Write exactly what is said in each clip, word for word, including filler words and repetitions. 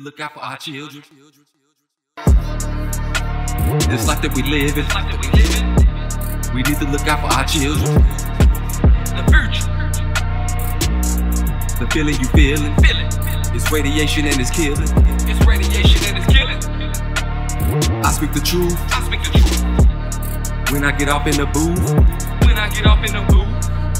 to look out for our children. This life that we live in, we need to look out for our children. The future, the feeling you feeling, it's radiation and it's killing. It's radiation and it's killing. I speak the truth. I speak the truth. When I get off in the booth, when I get off in the booth.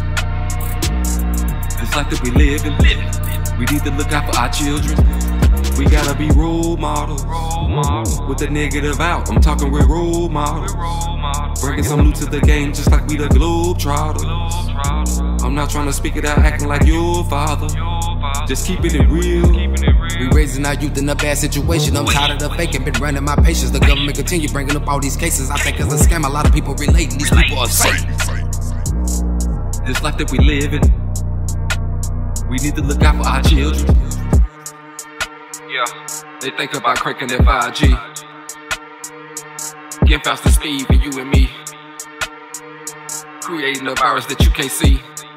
This life that we live in, we need to look out for our children. We gotta be role models. Role models. With the negative out, I'm talking with role models. Bringing some new to the game, just like we the Globetrotters. I'm not trying to speak it out, acting like your father. Just keeping it real. We raising our youth in a bad situation. I'm tired of the faking, been running my patience. The government continue bringing up all these cases. I think it's a scam, a lot of people relating. These people are Satan. This life that we live in, we need to look out for our children. Yeah, they think about cranking their five G, getting faster speed for you and me, creating a virus that you can't see.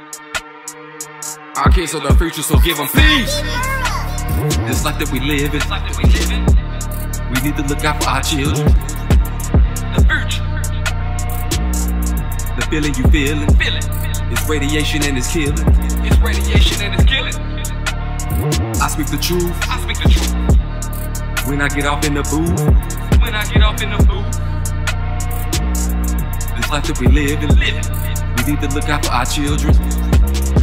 Our kids are the future, so give them peace. This life that we live in, we need to look out for our children. The future, the feeling you feeling, it's radiation and it's killing. It's radiation and it's killing. I speak the truth. I speak the truth. When I get off in the booth, when I get off in the booth. This life that we live in, we need to look out for our children.